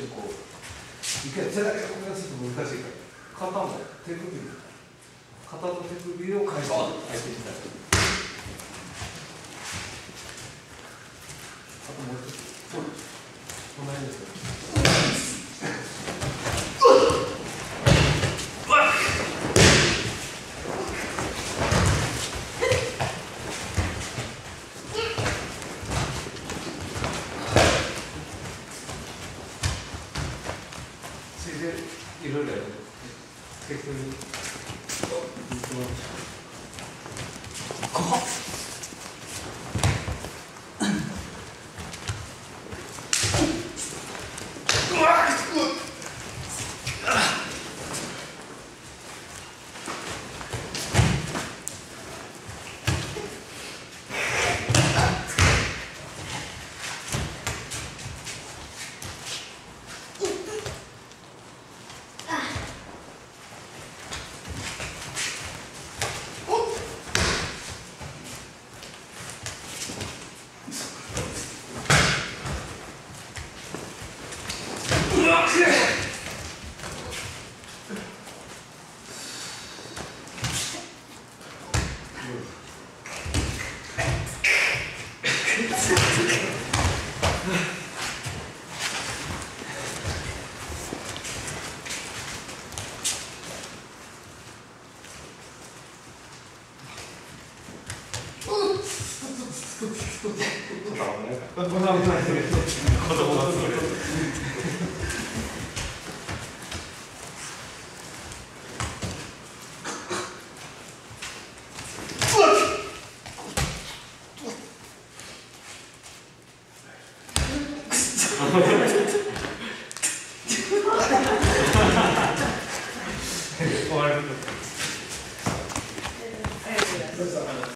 にこう一回手だけこうやすと難しいから肩も手首肩と手首を変えていきたい。あともう一つこんなにですよ。いろいろやる。結局終わる。